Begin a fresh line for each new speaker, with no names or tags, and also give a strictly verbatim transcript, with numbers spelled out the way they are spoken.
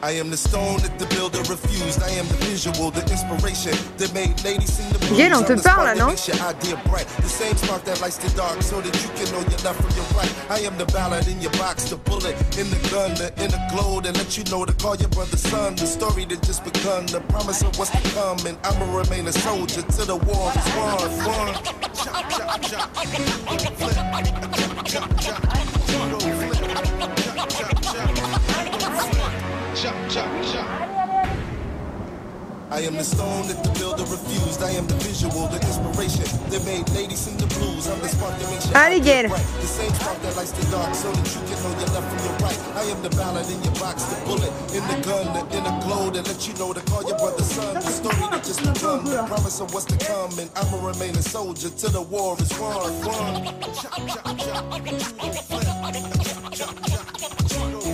I am the stone that the builder refused. I am the visual, the inspiration that made ladies sing the blues.
Miguel, on te parle, non?
The same spark that lights the dark so that you can know your left from your right. I am the ballad in your box, the bullet in the gun, the inner glow that let you know to call your brother son. The story that just begun, the promise of what's to come, and I'ma remain a soldier till the war is won. Won. Chop, chop, chop. Flip. Chop, chop, chop. Chop, chop, chop. I am the stone that the builder refused. I am the visual, the inspiration that made ladies sing the blues. I'm the spark that makes you
Allez, Gaël.
the same spark that lights the dark so that you can know your left from your right. I am the ballad in your box, the bullet in the gun, the inner glow that let you know to call your brother son. The story that just begun, the promise of what's to come, and I'ma remain a soldier till the war is won. Won. Chop, chop, chop. Chop, chop, chop.